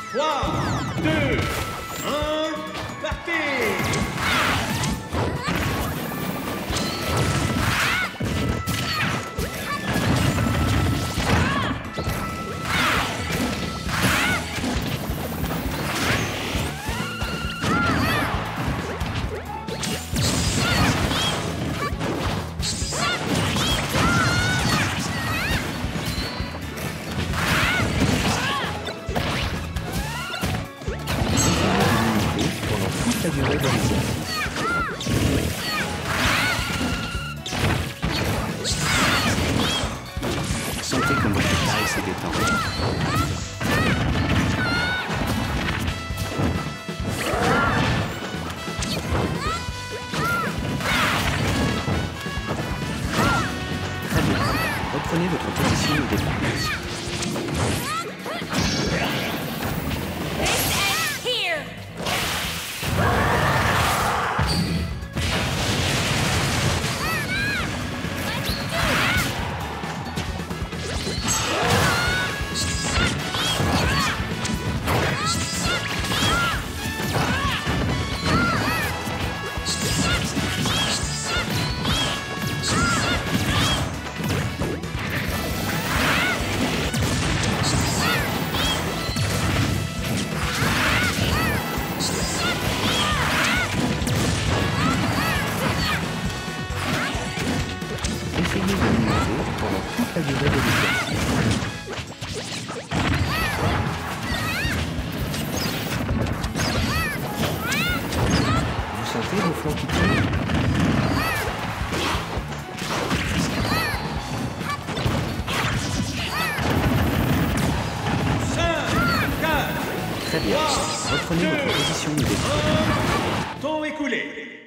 3, 2, 1, partez! La durée de l'hiver. Sentez comme votre taille se détend. Très bien. Reprenez votre position au départ. Essayez de l'imiter pendant toute la durée de l'exercice. Vous sentez vos flancs qui tirent? Très bien. Reprenez votre position de départ. Temps écoulé.